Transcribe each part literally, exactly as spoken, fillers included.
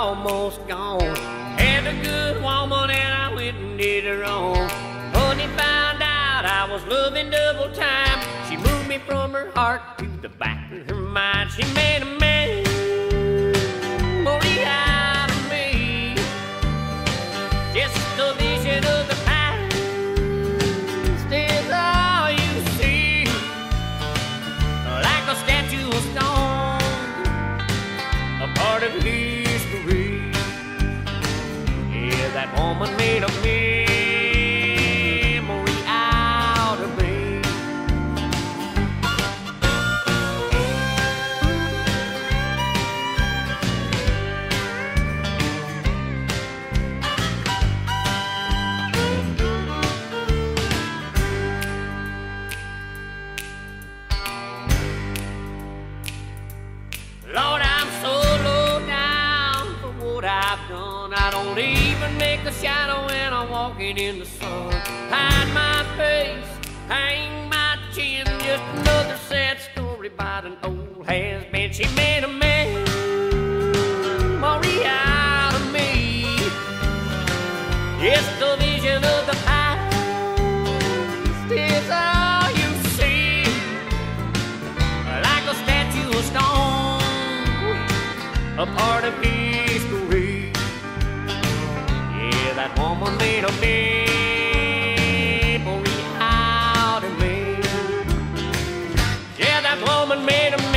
almost gone. Had a good woman and I went and did her wrong. Honey found out I was loving double time. She moved me from her heart to the back of her mind. She made a man out of me. Just the vision of the past is all you see. Like a statue of stone, a part of history. Yeah, that woman made a memory out of me. Lord, I'm so low down for what I've done. I don't even make a shadow when I'm walking in the sun. Hide my face, hang my chin. Just another sad story about an old has-been. She made a memory out of me. Just the vision of the past is all you see. Like a statue of stone, a part of history. Yeah, that woman made a memory out of me. Yeah, that woman made a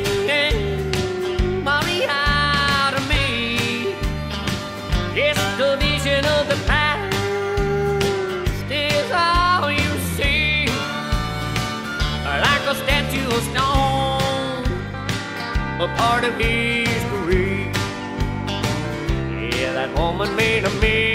memory out of me. Yes, the vision of the past is all you see. Like a statue of stone, a part of history. Yeah, that woman made a memory